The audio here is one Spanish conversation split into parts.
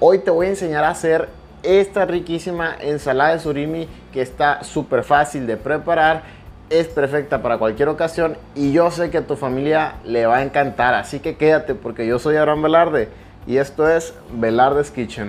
Hoy te voy a enseñar a hacer esta riquísima ensalada de surimi que está súper fácil de preparar, es perfecta para cualquier ocasión y yo sé que a tu familia le va a encantar, así que quédate porque yo soy Abraham Velarde y esto es Velarde's Kitchen.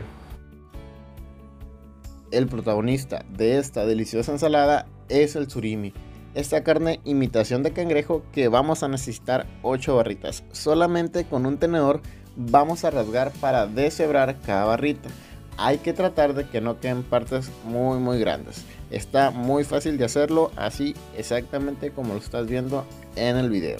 El protagonista de esta deliciosa ensalada es el surimi, esta carne imitación de cangrejo que vamos a necesitar 8 barritas. Solamente con un tenedor vamos a rasgar para deshebrar cada barrita. Hay que tratar de que no queden partes muy grandes. Está muy fácil de hacerlo, así exactamente como lo estás viendo en el video.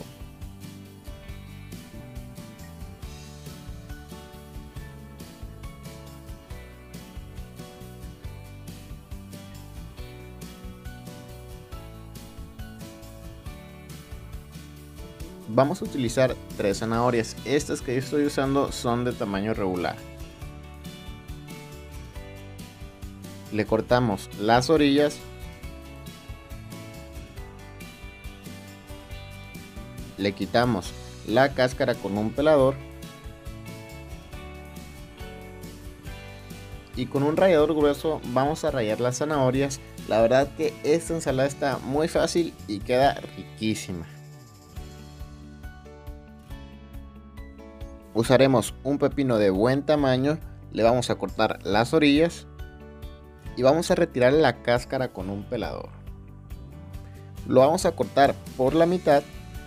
Vamos a utilizar 3 zanahorias. Estas que yo estoy usando son de tamaño regular. Le cortamos las orillas. Le quitamos la cáscara con un pelador. Y con un rallador grueso vamos a rallar las zanahorias. La verdad que esta ensalada está muy fácil y queda riquísima. Usaremos un pepino de buen tamaño, le vamos a cortar las orillas y vamos a retirar la cáscara con un pelador. Lo vamos a cortar por la mitad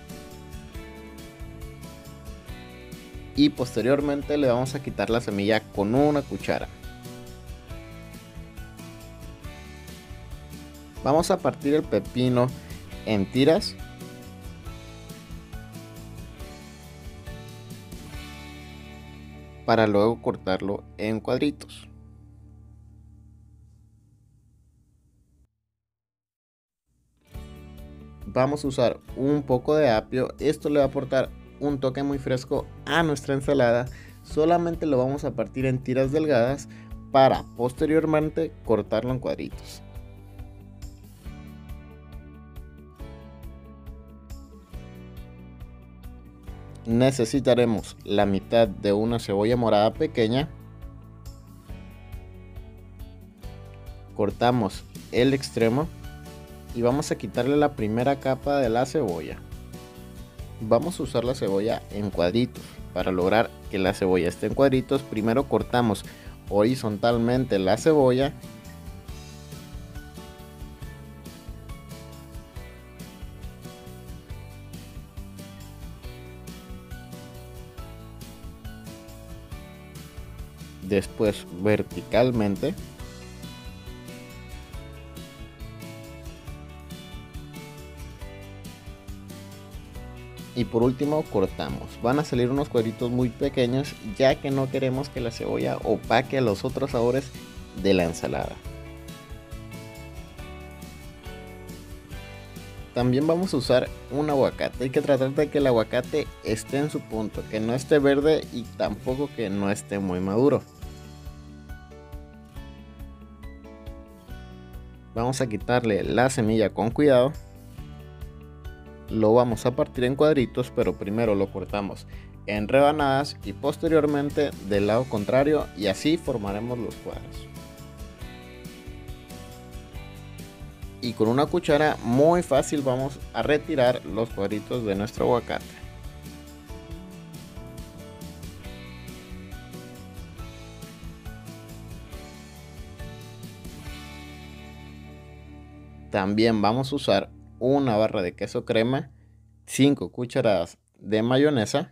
y posteriormente le vamos a quitar la semilla con una cuchara. Vamos a partir el pepino en tiras. Para luego cortarlo en cuadritos. Vamos a usar un poco de apio, esto le va a aportar un toque muy fresco a nuestra ensalada. Solamente lo vamos a partir en tiras delgadas para posteriormente cortarlo en cuadritos. Necesitaremos la mitad de una cebolla morada pequeña. Cortamos el extremo y vamos a quitarle la primera capa de la cebolla. Vamos a usar la cebolla en cuadritos. Para lograr que la cebolla esté en cuadritos, primero cortamos horizontalmente la cebolla . Después verticalmente . Y por último cortamos. Van a salir unos cuadritos muy pequeños ya que no queremos que la cebolla opaque a los otros sabores de la ensalada. También vamos a usar un aguacate. Hay que tratar de que el aguacate esté en su punto, que no esté verde y tampoco que no esté muy maduro. Vamos a quitarle la semilla con cuidado. Lo vamos a partir en cuadritos, pero primero lo cortamos en rebanadas y posteriormente del lado contrario, y así formaremos los cuadros. Y con una cuchara muy fácil vamos a retirar los cuadritos de nuestro aguacate. También vamos a usar una barra de queso crema, 5 cucharadas de mayonesa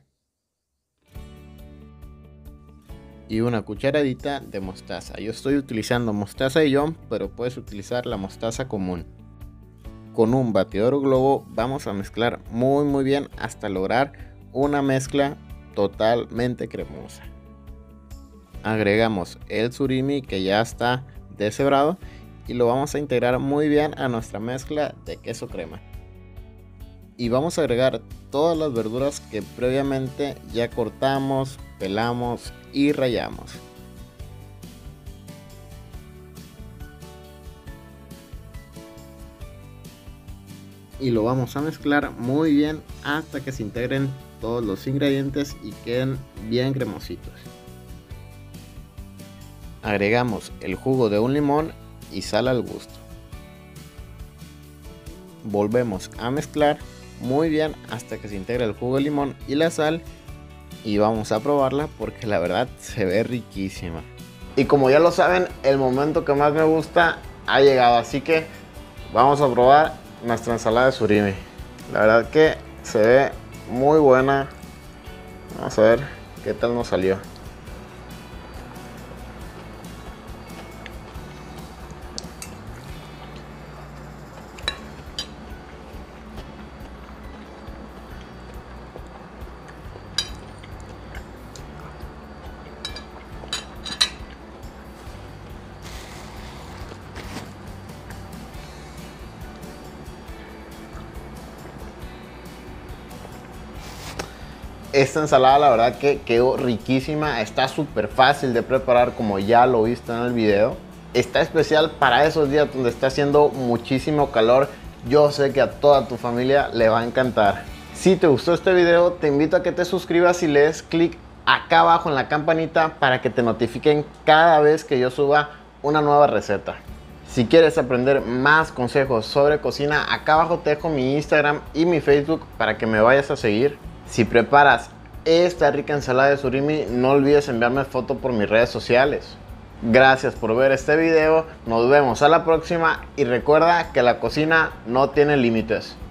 y una cucharadita de mostaza. Yo estoy utilizando mostaza Dijon, pero puedes utilizar la mostaza común. Con un batidor o globo vamos a mezclar muy bien hasta lograr una mezcla totalmente cremosa. Agregamos el surimi que ya está deshebrado y lo vamos a integrar muy bien a nuestra mezcla de queso crema. Y vamos a agregar todas las verduras que previamente ya cortamos, pelamos y rallamos. Y lo vamos a mezclar muy bien hasta que se integren todos los ingredientes y queden bien cremositos. Agregamos el jugo de un limón y sal al gusto. Volvemos a mezclar muy bien hasta que se integre el jugo de limón y la sal. Y vamos a probarla porque la verdad se ve riquísima. Y como ya lo saben, el momento que más me gusta ha llegado. Así que vamos a probar nuestra ensalada de surimi. La verdad que se ve muy buena. Vamos a ver qué tal nos salió. Esta ensalada la verdad que quedó riquísima, está súper fácil de preparar como ya lo viste en el video. Está especial para esos días donde está haciendo muchísimo calor. Yo sé que a toda tu familia le va a encantar. Si te gustó este video, te invito a que te suscribas y le des clic acá abajo en la campanita para que te notifiquen cada vez que yo suba una nueva receta. Si quieres aprender más consejos sobre cocina, acá abajo te dejo mi Instagram y mi Facebook para que me vayas a seguir. Si preparas esta rica ensalada de surimi, no olvides enviarme foto por mis redes sociales. Gracias por ver este video, nos vemos a la próxima y recuerda que la cocina no tiene límites.